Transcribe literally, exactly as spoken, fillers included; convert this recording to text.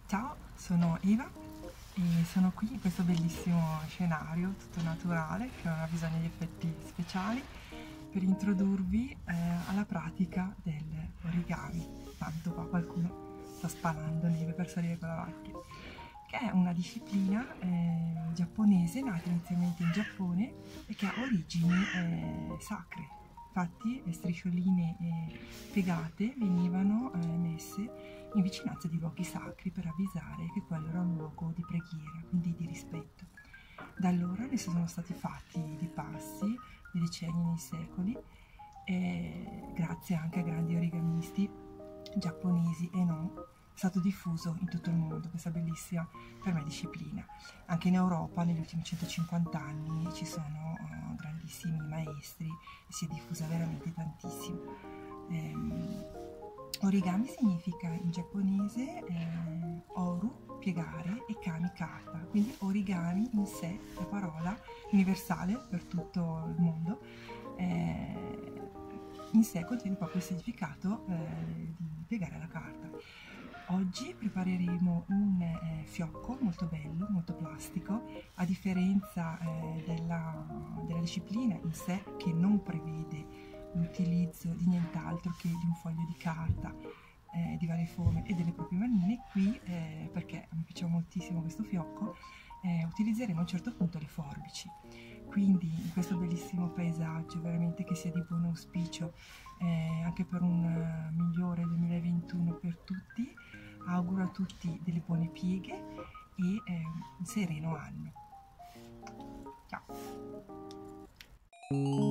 Ciao, sono Eva e sono qui in questo bellissimo scenario tutto naturale che non ha bisogno di effetti speciali per introdurvi eh, alla pratica dell'origami. Tanto qua qualcuno sta spalando neve per salire con la macchina, che è una disciplina eh, giapponese nata inizialmente in Giappone e che ha origini eh, sacre. Infatti le striscioline eh, piegate venivano eh, messe in vicinanza di luoghi sacri per avvisare che quello era un luogo di preghiera, quindi di rispetto. Da allora ne sono stati fatti di passi, nei decenni, nei secoli, e grazie anche a grandi origamisti giapponesi e non, è stato diffuso in tutto il mondo questa bellissima per me disciplina. Anche in Europa negli ultimi centocinquanta anni ci sono uh, grandissimi maestri e si è diffusa veramente tantissimo. Ehm, origami significa in giapponese eh, oru, piegare, e kami, carta, quindi origami in sé, la parola universale per tutto il mondo, eh, in sé contiene proprio il significato eh, di piegare la carta. Oggi prepareremo un eh, fiocco molto bello, molto plastico, a differenza eh, della, della disciplina in sé, che non prevede l'utilizzo di nient'altro che di un foglio di carta eh, di varie forme e delle proprie manine. Qui, eh, perché mi piace moltissimo questo fiocco, eh, utilizzeremo a un certo punto le forbici. Quindi in questo bellissimo paesaggio, veramente che sia di buon auspicio eh, anche per un uh, migliore duemilaventuno per tutti, auguro a tutti delle buone pieghe e eh, un sereno anno. Ciao!